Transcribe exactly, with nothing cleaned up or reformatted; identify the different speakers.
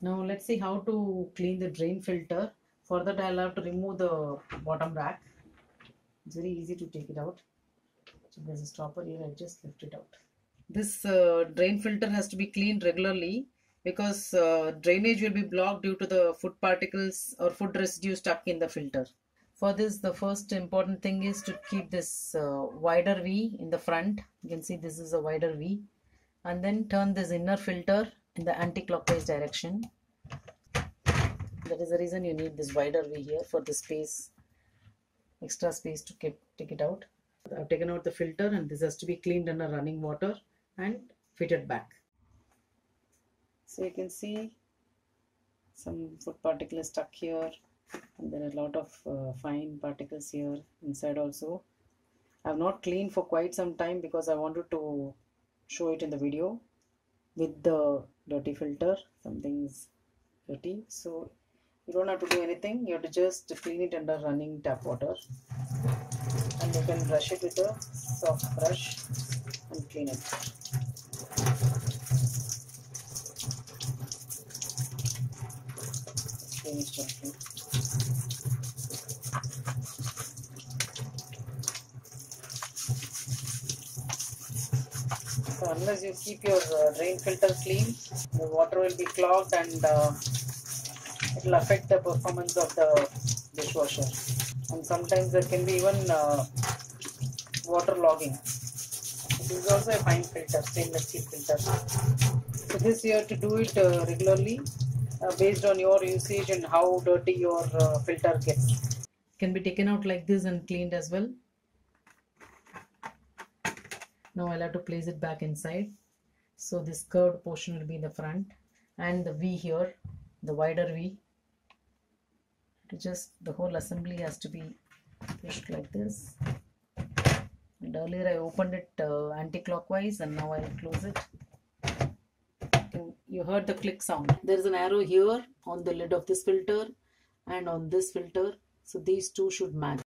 Speaker 1: Now let's see how to clean the drain filter. For that I'll have to remove the bottom rack. It's very easy to take it out. So there's a stopper here, I just lift it out. This uh, drain filter has to be cleaned regularly because uh, drainage will be blocked due to the food particles or food residue stuck in the filter. For this, the first important thing is to keep this uh, wider V in the front. You can see this is a wider V. And then turn this inner filter in the anti-clockwise direction. That is the reason you need this wider V here, for the space, extra space to keep, take it out. I've taken out the filter and this has to be cleaned under running water and fitted back. So you can see some food particles stuck here, and there are a lot of uh, fine particles here inside also. I have not cleaned for quite some time because I wanted to show it in the video with the dirty filter. Something is dirty, so you don't have to do anything. You have to just clean it under running tap water, and you can brush it with a soft brush and clean it. Clean it gently. So unless you keep your uh, drain filter clean, the water will be clogged and uh, it will affect the performance of the dishwasher. And sometimes there can be even uh, water logging. This is also a fine filter, stainless steel filter. So this you have to do it uh, regularly uh, based on your usage and how dirty your uh, filter gets. It can be taken out like this and cleaned as well. Now I'll have to place it back inside. So this curved portion will be in the front, and the V here, the wider V. To just, the whole assembly has to be pushed like this. And earlier I opened it uh, anti-clockwise, and now I'll close it. You heard the click sound. There is an arrow here on the lid of this filter and on this filter. So these two should match.